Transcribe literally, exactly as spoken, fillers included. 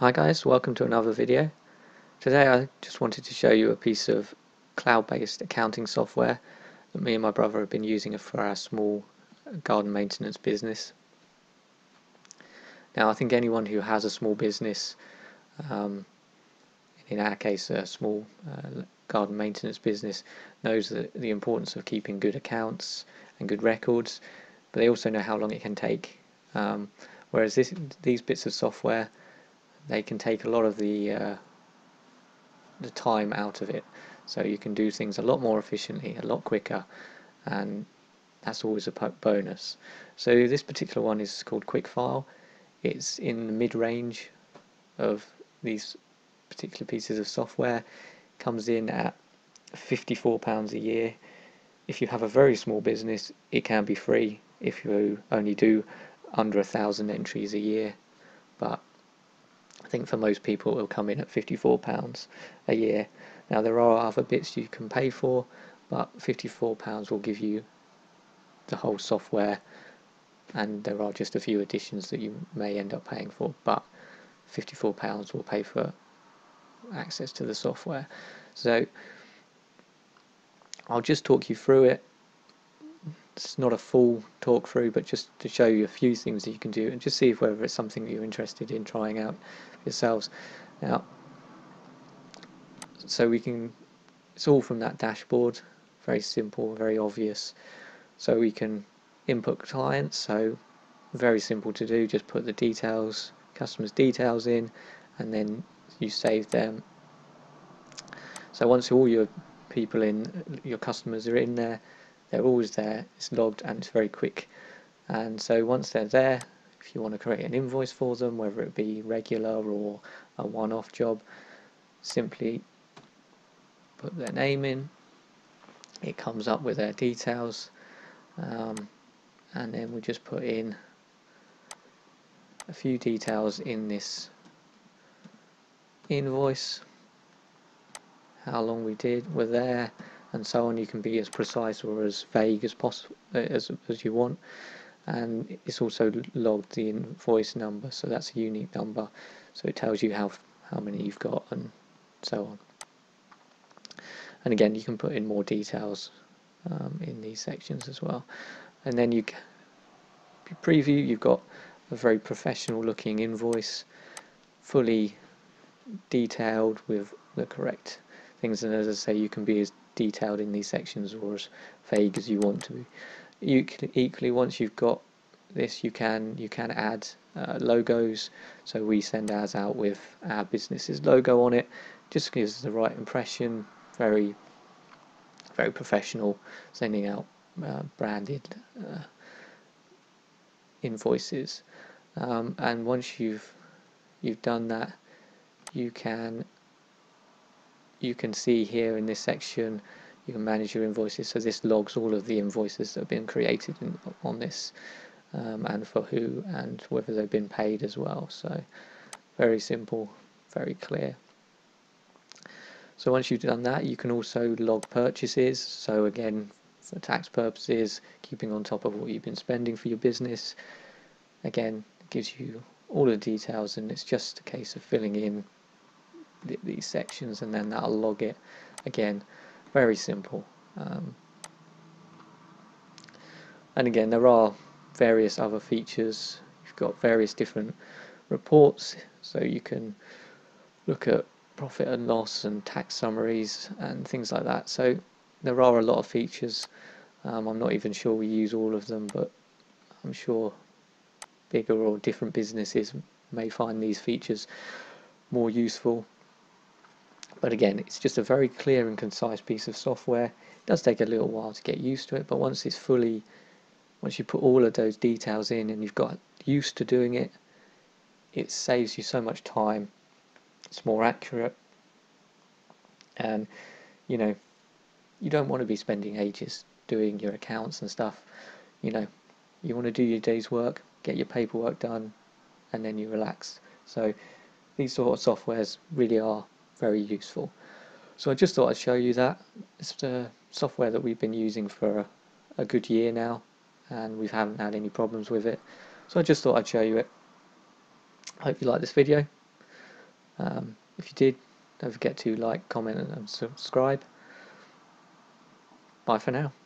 Hi guys, welcome to another video. Today I just wanted to show you a piece of cloud-based accounting software that me and my brother have been using for our small garden maintenance business. Now I think anyone who has a small business, um, in our case a small uh, garden maintenance business, knows that the importance of keeping good accounts and good records, but they also know how long it can take. Um, whereas this, these bits of software, they can take a lot of the uh, the time out of it, so you can do things a lot more efficiently, a lot quicker, and that's always a bonus. So this particular one is called Quickfile. It's in the mid-range of these particular pieces of software. Comes in at fifty-four pounds a year. If you have a very small business, it can be free if you only do under a thousand entries a year, but I think for most people it will come in at fifty-four pounds a year. Now there are other bits you can pay for, but fifty-four pounds will give you the whole software, and there are just a few additions that you may end up paying for, but fifty-four pounds will pay for access to the software. So I'll just talk you through it. It's not a full talk through, but just to show you a few things that you can do and just see if whether it's something that you're interested in trying out yourselves. Now, so we can, it's all from that dashboard, very simple, very obvious. So we can input clients, so very simple to do, just put the details, customers' details in, and then you save them. So once all your people in, your customers are in there, they're always there, it's logged, and it's very quick. And so once they're there, if you want to create an invoice for them, whether it be regular or a one-off job, simply put their name in, it comes up with their details, um, and then we just put in a few details in this invoice, how long we did, were there, and so on. You can be as precise or as vague as possible as, as you want, and it's also logged the invoice number, so that's a unique number, so it tells you how how many you've got and so on. And again, you can put in more details um, in these sections as well. And then you preview, you've got a very professional looking invoice, fully detailed with the correct things, and as I say, you can be as detailed in these sections or as vague as you want to be. You can, equally, once you've got this, you can you can add uh, logos, so we send ours out with our business's logo on it, just gives the right impression, very very professional, sending out uh, branded uh, invoices. Um, and once you've you've done that, you can you can see here in this section, you can manage your invoices. So this logs all of the invoices that have been created in, on this, um, and for who and whether they've been paid as well. So very simple, very clear. So once you've done that, you can also log purchases. So again, for tax purposes, keeping on top of what you've been spending for your business. Again, it gives you all the details, and it's just a case of filling in th these sections, and then that'll log it. Again, very simple. Um, and again, there are various other features. You've got various different reports, so you can look at profit and loss and tax summaries and things like that. So there are a lot of features. Um, I'm not even sure we use all of them, but I'm sure bigger or different businesses may find these features more useful. But again, it's just a very clear and concise piece of software. It does take a little while to get used to it, but once it's fully, once you put all of those details in and you've got used to doing it, it saves you so much time. It's more accurate, and you know, you don't want to be spending ages doing your accounts and stuff. You know, you want to do your day's work, get your paperwork done, and then you relax. So these sort of softwares really are very useful. So I just thought I'd show you that. It's the software that we've been using for a, a good year now, and we haven't had any problems with it. So I just thought I'd show you it. I hope you like this video. Um, if you did, don't forget to like, comment and subscribe. Bye for now.